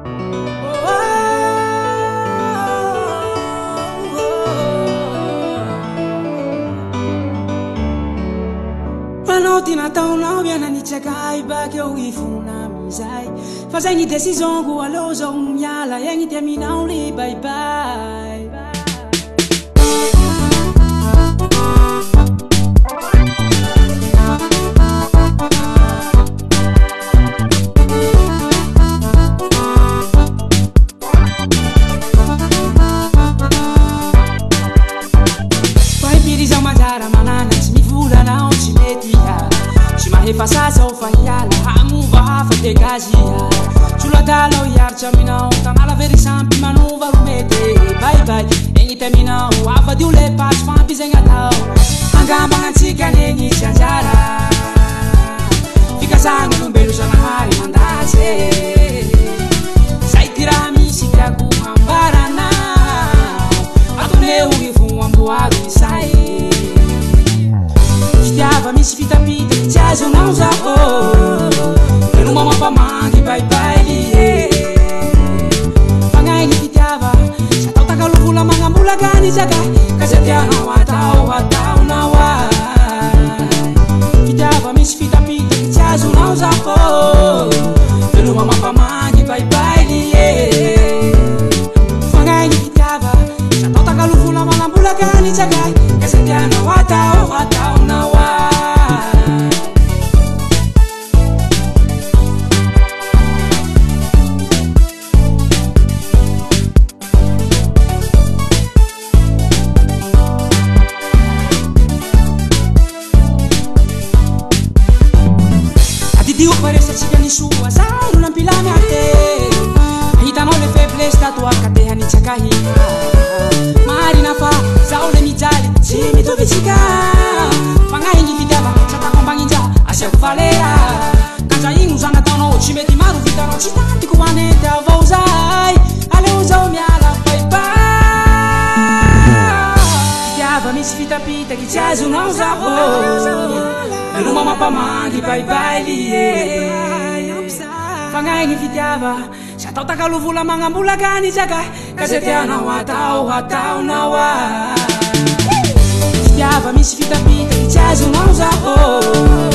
Nataonao biana nitsakay bakeo ifona amizay fa zay ny décision ko aleo zao miala egny ty aminao ry bye-bye. Paipiry zao manjara manana tsy mivolanao tsy mety efa sasa ufahiala hamuva hafa degazia suladalo yarcha minao tanala veri sampi manuva rumete bye bye engi terminao ava diule pas fampi zengatao angamba ngansika nengi chanjara fika sangu numbelu sana hari mandase sai tirami sikaku hambarana atuneu gifu ambuagu sai stiava misy fitapita tiazo não zaho eu numa mapa mangue bye-bye fangai ni fitiava satau takaluvula mangambula gani jaga kasetiana watau na wa fitiava misy fitapita tiazo não zaho eu numa mapa mangue bye-bye fangai ni fitiava satau takaluvula mangambula gani jaga kasetiana watau na wa. Sua sai non pilame a te hitano le faiblesse da tua catena ni chakahina marina fa sao le mijali si mi to visika fangai ni vidava chata kombanginja asia kuvalea kanja ingu zana tano chimeti maru vitano chitanti kumanete avauzai ale uzao miala bye-bye diava mi sfita pita che chazu non zaho numa mapa mangi bye-bye fangai ni fitiava satau takaluvula mangambula gani jaga kasetiana watau na wa fitiava misy fitapita chazo não zaho